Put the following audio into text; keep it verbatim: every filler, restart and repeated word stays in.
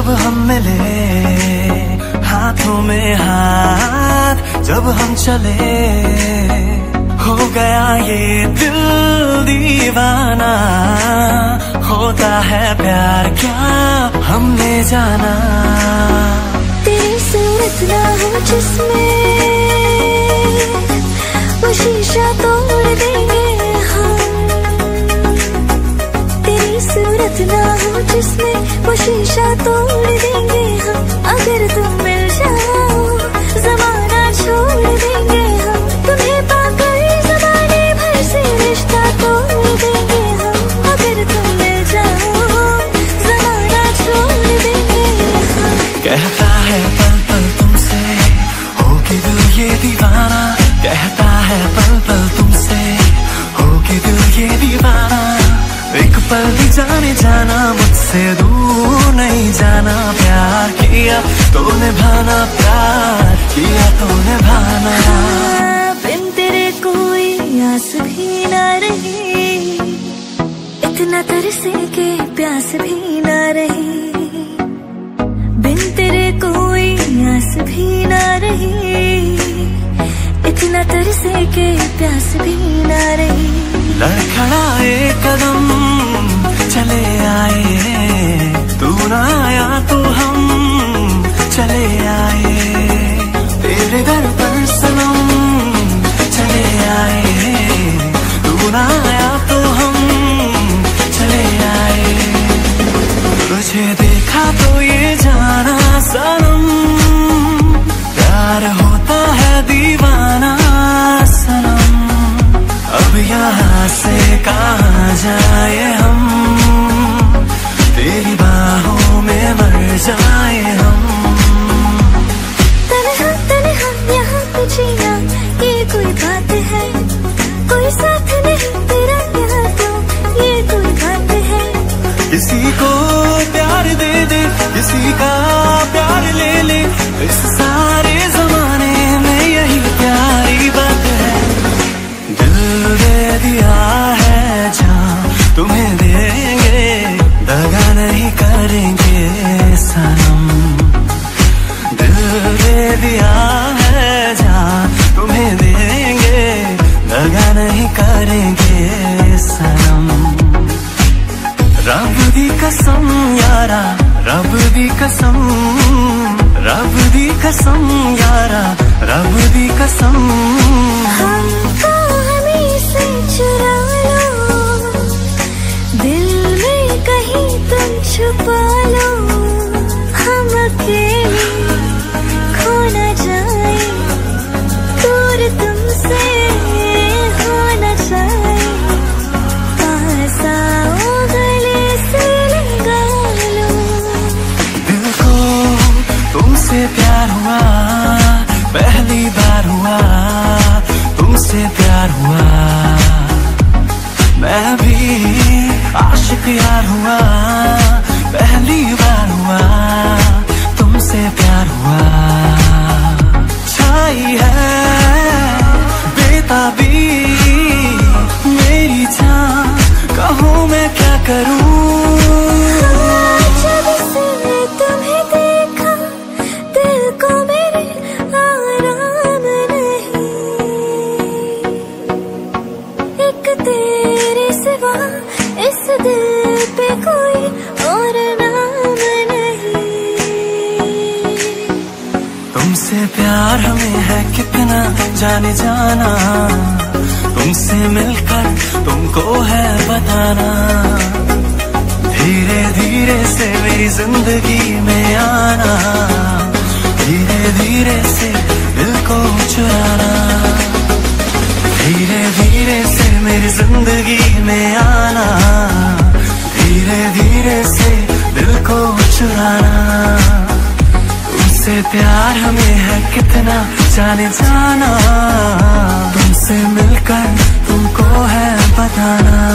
जब हम मिले हाथों में हाथ जब हम चले, हो गया ये दिल दीवाना। होता है प्यार क्या हमने जाना। तेरी सूरत ना हो जिसमें वो शीशा तोड़ देंगे हम। तेरी सूरत ना हो जिसमें वो शीशा तोड़ देंगे हम। अगर तुम मिल जाओ जमाना छोड़ देंगे हम। तुम्हें पाकर ज़माने भर से रिश्ता तोड़ देंगे हम। अगर तुम मिल जाओ जमाना छोड़ देंगे हम। कहता है पल पल तुमसे होगी दिल ये दीवाना। कहता है पल पल तुमसे होगी दिल ये दीवाना। एक पल भी जाने जाना मुझसे दूर नहीं जाना। प्यार किया तो निभाना, प्यार किया तो निभाना। बिन तेरे कोई आस भी ना रही, इतना तरसे के प्यास भी ना रही। बिन तेरे कोई आस भी ना रही, इतना तरसे के प्यास भी ना रही। लड़खड़ाए कदम चले आए, तू ना आया तो हम चले आए। तेरे दर पर सनम चले आए, तू ना आया तो हम चले आए। तुझे देखा तो ये जाना सनम, प्यार होता है दीवाना सनम। अब यहाँ से कहाँ जाए हम, तेरी बाहों में मर जाए हम। तन्हा तन्हा यहाँ पे जीना ये कोई बात है, कोई साथ नहीं तेरा यहाँ तो ये कोई बात है। किसी को प्यार दे दे, किसी का प्यार ले ले, इस सारे जमाने में यही प्यारी बात है। दिल दे दिया है जहाँ तुम्हें देंगे, दगा नहीं करेंगे सनम। दिल दे दिया है जहाँ तुम्हें देंगे, दगा नहीं करेंगे सनम। रब दी कसम यारा, रब दी कसम, रब दी कसम यारा, रब दी कसम। हमको हमें से चुरा लो, दिल में कहीं तुम छुपा लो। हम अकेले खो न जाए, दूर तुमसे हो न जाए। पास आओ गले से लगा लो। दिल को तुमसे प्यार हुआ, पहली बार हुआ तुमसे प्यार हुआ। मैं भी आशिक यार हुआ, पहली बार हुआ तुमसे प्यार हुआ। छाई है बेताबी मेरी जान, कहूँ मैं क्या करूँ। जब से तुम्हें देखा दिल को मेरे आराम नहीं। एक तेरे सिवा इस दिल पे कोई और नाम नहीं। तुमसे प्यार हमें है कितना जाने जाना, तुमसे मिलकर तुमको है बताना। धीरे धीरे से मेरी जिंदगी में आना, धीरे धीरे से दिल को चुराना। धीरे धीरे से मेरी जिंदगी में आना, धीरे धीरे से दिल को चुराना। तुमसे प्यार हमें है कितना जाने जाना, तुमसे मिलकर तुमको है बताना।